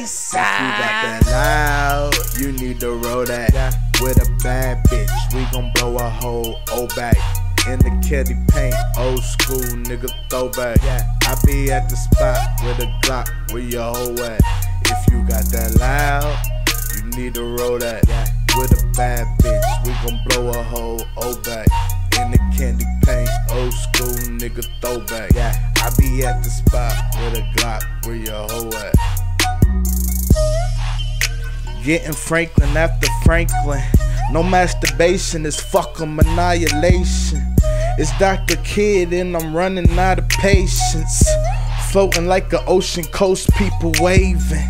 east side. If you got that loud, you need to roll that. With a bad bitch, we gon' blow a whole old back. In the candy paint, old school nigga throwback. I be at the spot with a Glock, where your hoe at? If you got that loud, you need to roll that. With a bad bitch, we gon' blow a whole old back. In the candy paint, old school nigga throwback. I be at the spot with a Glock, where your hoe at? Getting Franklin after Franklin. No masturbation, it's fucking annihilation. It's Dr. Kid and I'm running out of patience. Floating like an ocean coast, people waving.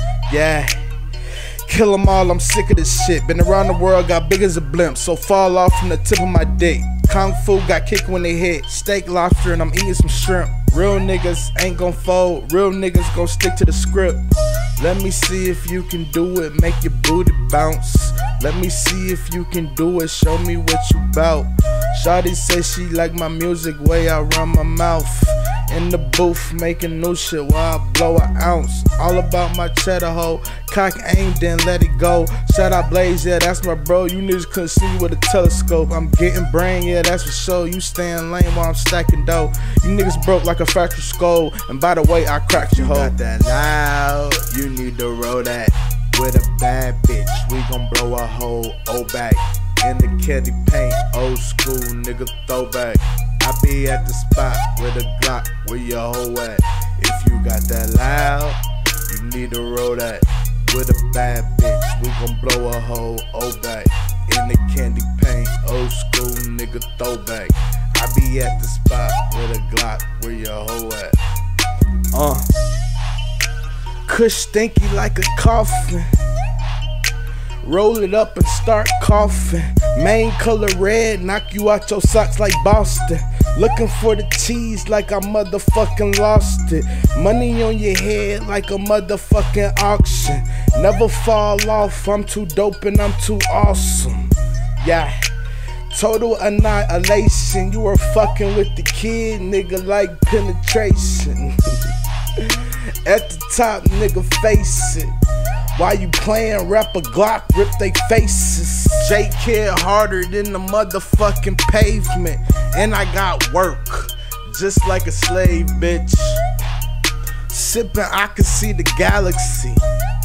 Kill them all, I'm sick of this shit. Been around the world, got big as a blimp, so fall off from the tip of my dick. Kung Fu got kicked when they hit. Steak, lobster, and I'm eating some shrimp. Real niggas ain't gon' fold. Real niggas gon' stick to the script. Let me see if you can do it, make your booty bounce. Let me see if you can do it, show me what you bout. Shawty say she like my music, way I run my mouth. In the booth making new shit while I blow an ounce. All about my cheddar hoe, cock aim then let it go. Shout out Blaze, yeah that's my bro, you niggas couldn't see me with a telescope. I'm getting brain, yeah that's for sure. You staying lame while I'm stacking dough. You niggas broke like a factory skull, and by the way I cracked your hoe. Got that loud, you need to roll that. With a bad bitch, we gon' blow a whole old back. In the candy paint, old school nigga throwback. I be at the spot with a Glock, where your hoe at? If you got that loud, you need to roll that. With a bad bitch, we gon' blow a whole old back. In the candy paint, old school nigga throwback. I be at the spot with a Glock, where your hoe at? Kush stinky like a coffin. Roll it up and start coughing. Main color red, knock you out your socks like Boston. Looking for the cheese like I motherfucking lost it. Money on your head like a motherfucking auction. Never fall off, I'm too dope and I'm too awesome. Total annihilation. You were fucking with the kid, nigga, like penetration. At the top, nigga, face it. Why you playing, rap a Glock, rip they faces. J Kid harder than the motherfucking pavement. And I got work, just like a slave, bitch. Sippin', I can see the galaxy.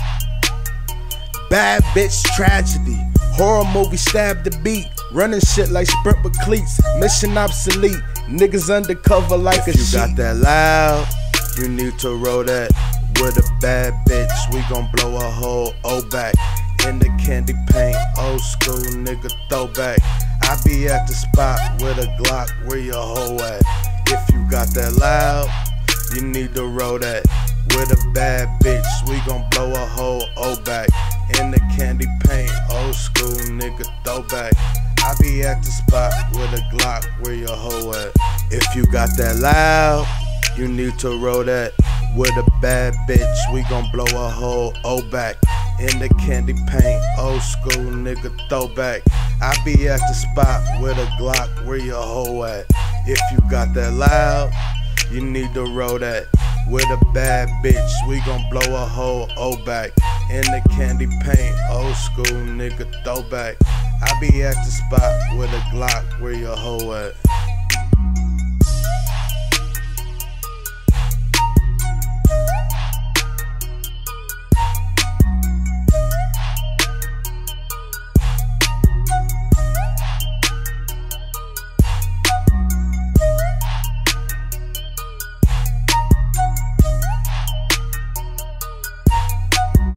Bad bitch tragedy. Horror movie, stab the beat. Running shit like sprint with cleats. Mission obsolete. Niggas undercover like a sheep. If you got that loud, you need to roll that. With a bad bitch, we gon' blow a whole old back. In the candy paint, old school nigga throwback. I be at the spot with a Glock, where your hoe at? If you got that loud, you need to roll that. With a bad bitch, we gon' blow a whole old back. In the candy paint, old school nigga throwback. I be at the spot with a Glock, where your hoe at? If you got that loud, you need to roll that. With a bad bitch, we gon' blow a whole old back. In the candy paint, old school nigga throwback. I be at the spot with a Glock, where your hoe at? If you got that loud, you need to roll that. With a bad bitch, we gon' blow a whole old back. In the candy paint, old school nigga throwback. I be at the spot with a Glock, where your hoe at?